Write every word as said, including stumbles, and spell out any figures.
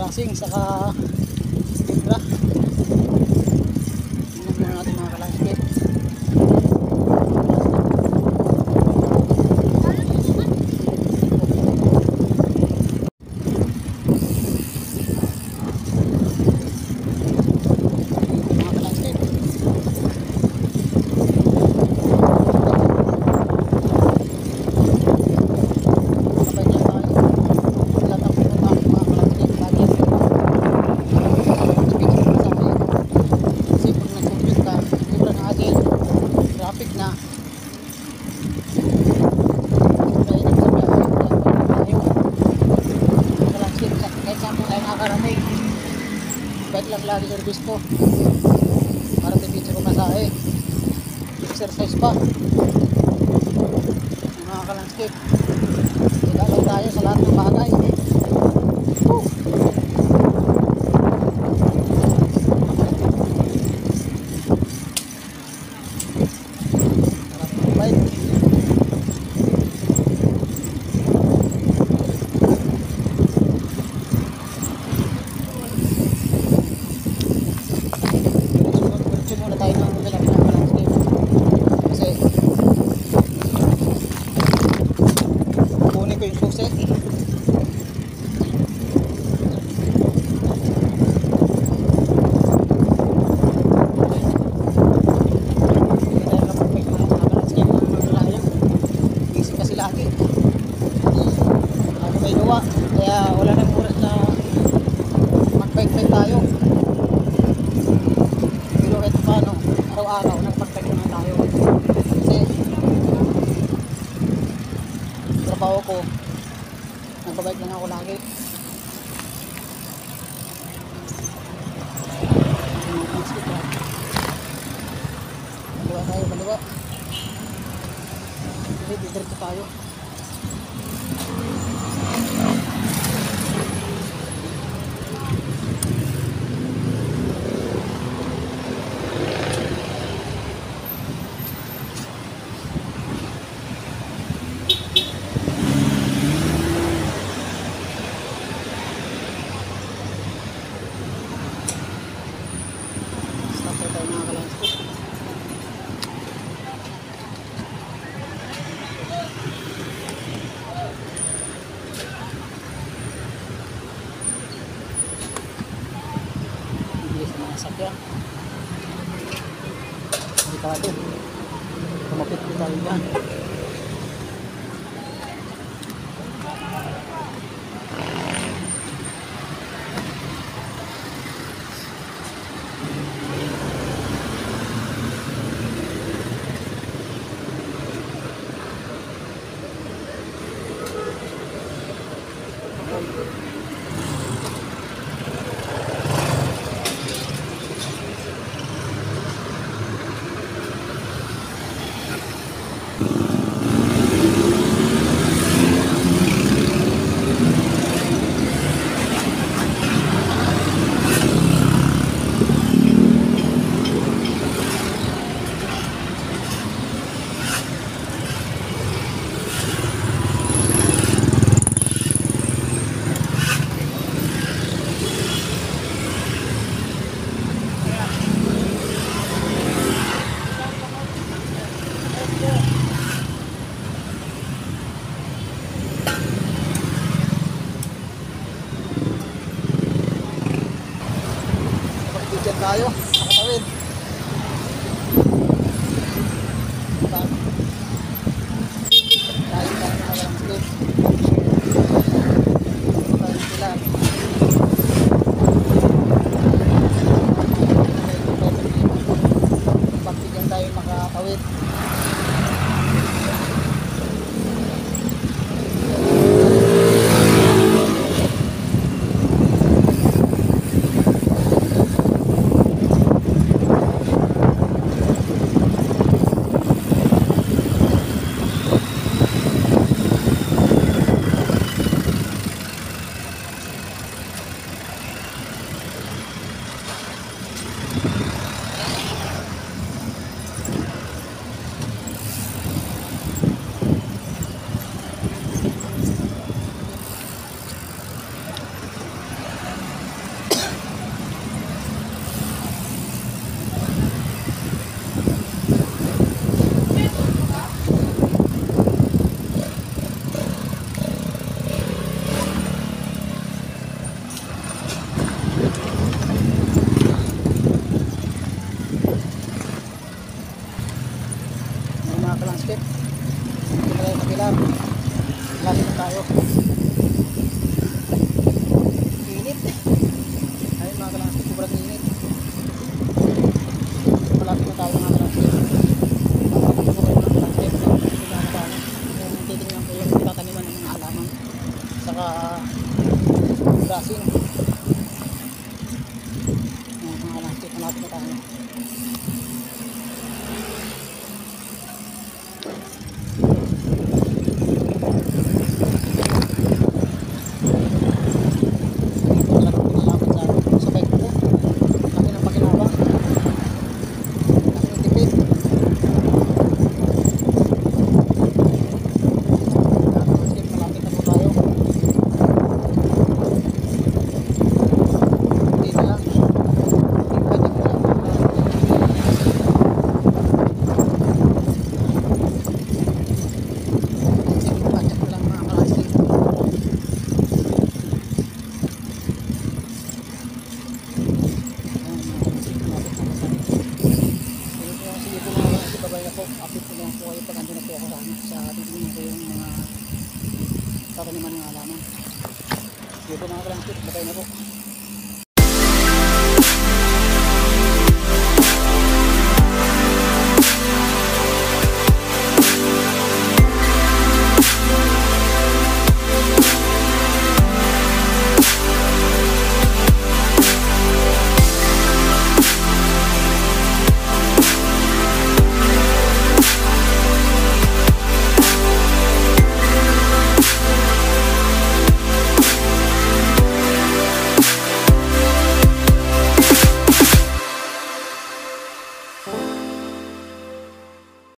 lasing saka tira. Tingnan muna natin mga kalandscape. Lang lagi service ko para tipid ko masahe, exercise pa mga kalandscape. Igalaw tayo sa lahat ng bagay. Woo! Kaya wala nang oras na mag-bike-bike tayo. Pero kahit paano, araw-araw nagpag-bike na tayo. Kasi trabaho ko, nagpag-bike lang ako lagi. Baliwa tayo, baliwa. Hindi, didiretso tayo. Sakyan delikado, kumapit ko tayo dyan. Tayo, nakatawid. Tayo tayo na walang slip. Tayo sila. Pagbigyan tayo makatawid. mga kalanskip. Hindi na tayo kapilar. Lagi na tayo. Init. Ayun mga kalanskip, sobrang init. Malapit na tayo mga kalanskip. Papakita ko kayo mga kalanskip. Yung titingnan ko yung tataniman ng mga halaman. Saka grasin. Ayan mga kalanskip, malapit na tayo. Update ko lang po kayo pag ando na po ako sa, sa titingnan ko yung mga tataniman ng halaman. Sige po mga kalanskip, batay na po.